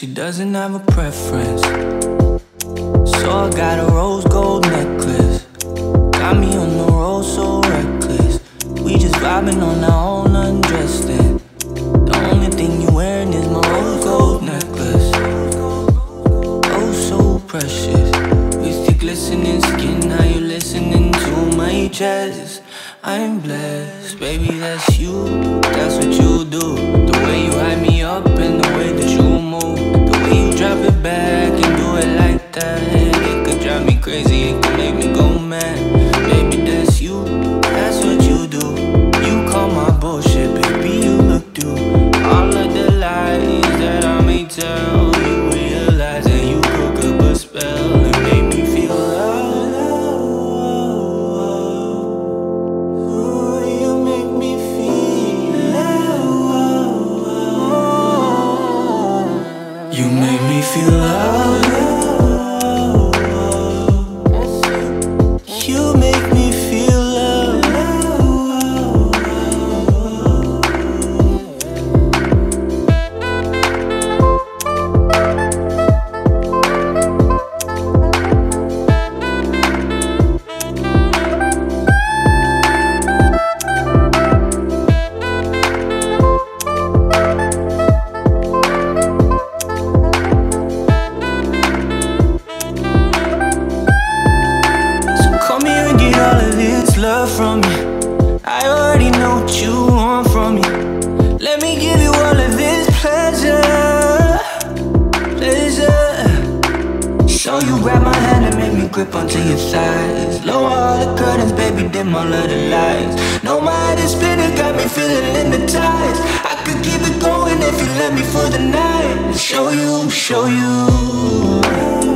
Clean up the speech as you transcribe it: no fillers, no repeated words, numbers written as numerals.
she doesn't have a preference. So I got a rose gold necklace. Got me on the road so reckless. We just vibing on our own undressed in. The only thing you wearing is my rose gold necklace. Oh, so precious. With your glistening skin, now you listening to my chest. I'm blessed, baby, that's you. That's what you do. The way you hype me up and the way that you move. The way you drop it back and do it like that. It could drive me crazy, it could make me go mad. Baby, that's you, that's what you do. You call my bullshit, baby, you look through all of the lies that I may tell. You realize that you cook up a spell and make me feel love. You make me feel love. You make me feel love. Come here and get all of this love from me. I already know what you want from me. Let me give you all of this pleasure. So you grab my hand and make me grip onto your thighs. Lower all the curtains, baby, dim all of the lights. Know my head is spinning, got me feeling in the tides. I could keep it going if you let me for the night. Show you, show you.